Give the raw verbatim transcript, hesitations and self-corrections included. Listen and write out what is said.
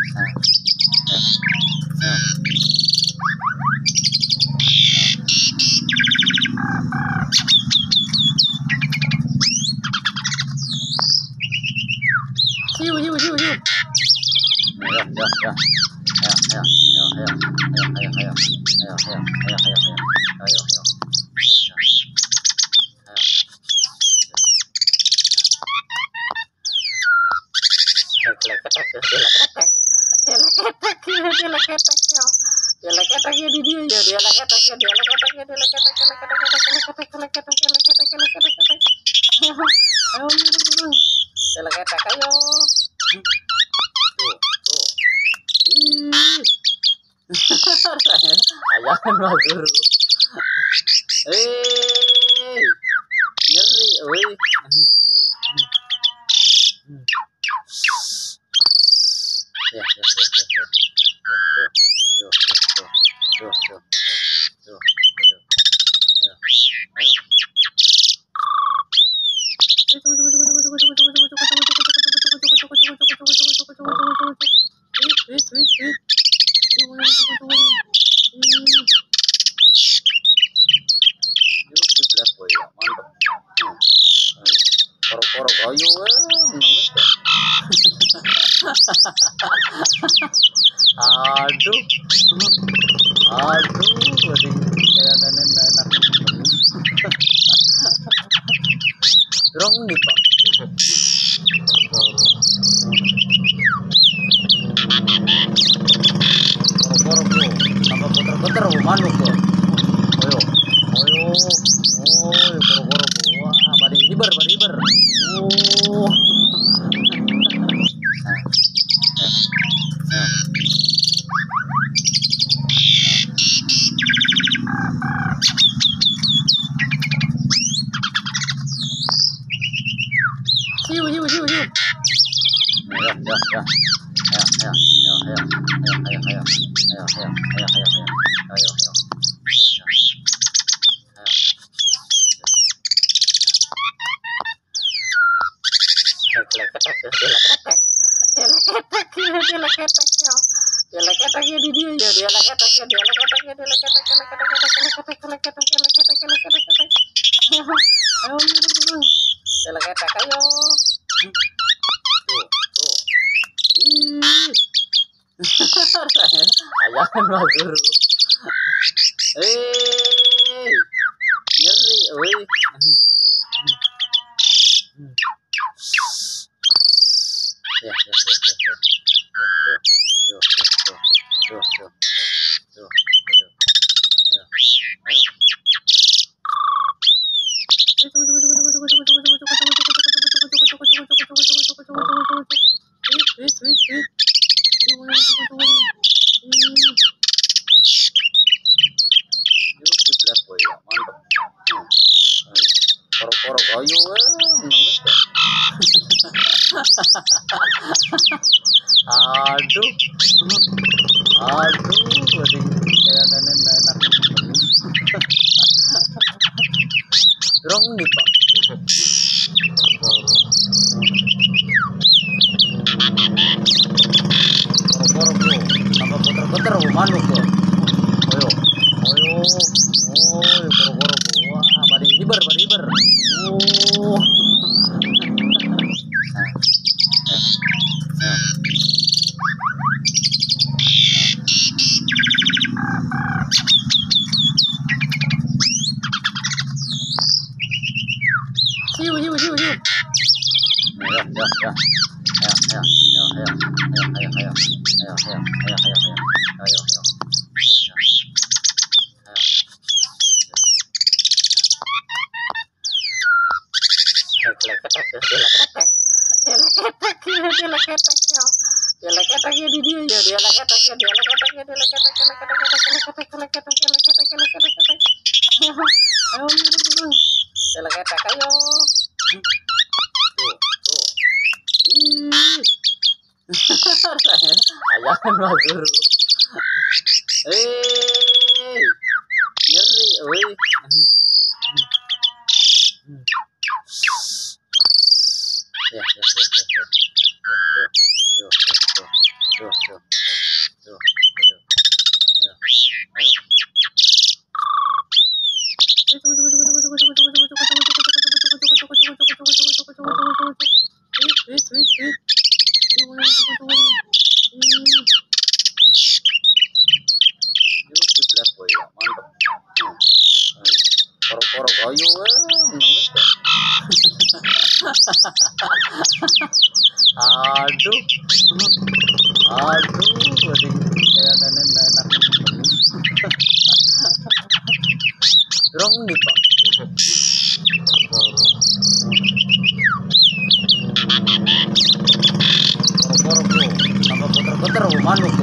Hiu, hiu, hiu, hiu. Ayo, ayo, ayo. Ayo, ayo, ayo, ayo, ayo, ayo, ayo, ayo, ayo, ayo, ayo, ayo, ayo, ayo. Ayahan mah guru. Eh, nyeri, oi. Ya, ya, ya, ya, ya. Tuh, tuh, tuh, tuh, tuh, tuh, tuh, Koro-koro kayu, aduh, aduh, jadi kayak nenek enak. Berapa menit pak? Koro-koro bro, tambah puter-puter manuk bro. Ayo, ayo, oh, koro-koro bro, wah, badi hiber, badi hiber. Oh. Hiu, hiu, hiu, hiu. Ayo, ayo, ayo. Ayo, ayo, ayo, ayo, ayo, ayo, ayo, ayo, ayo, ayo, ayo, ayo, ayo, ayo. Ayahan mah guru. Eh, nyeri, oi. Ya, ya, ya, ya, ya. Tuh, tuh, tuh, tuh, tuh, tuh, tuh, ya, ayo. Koro-koro kayu, aduh, aduh, jadi kayak nenek enak. Berapa menit pak? Koro-koro bro, tambah puter-puter manuk bro. Ayo, ayo, oh, koro-koro bro, wah, badi hiber, badi hiber. Oh. Hiu, hiu, hiu, hiu. Ayo, ayo, ayo. Ayo, ayo, ayo, ayo, ayo, ayo, ayo, ayo, ayo, ayo, ayo, ayo, ayo, ayo. Ayahan mah guru. Eh, nyeri, oi. Ya, ya, ya, ya, ya, ya, ya, ya, ya, ya, Tuh, tuh, tuh, tuh, tuh. Ayo, ayo. Wait, wait, wait. Yuk, kiblat boy ya, mantap. Korok-korok ayo, aduh, aduh, jadi kayak nenek enak. Terong nih pak. Korok-korok bro, tambah puter-puter manuk.